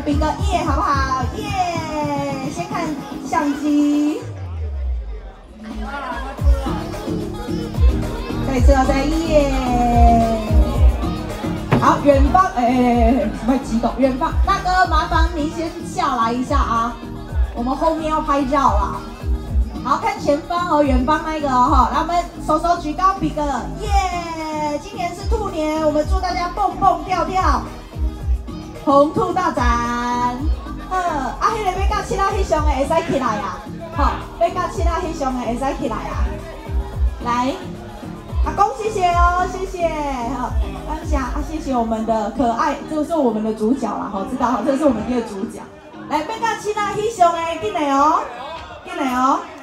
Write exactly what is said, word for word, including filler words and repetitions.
比个耶，好不好？耶！先看相机。再一次哦，再耶！好，远方，哎哎哎，不要激动，远方大哥，麻烦您先下来一下啊，我们后面要拍照啦。好看前方和远方那个哈，来我们手手举高比个耶！今年是兔年，我们祝大家蹦蹦跳跳，红兔大展。好，啊，迄个要到七仔翕相的会使起来啊，好，要到七仔翕相的会使起来啊，来。阿公，谢谢哦，谢谢，好，当下啊，谢谢我们的可爱，这个是我们的主角啦，好，知道好，这是我们的主角，来，要到七仔翕相的，进来哦，进来哦。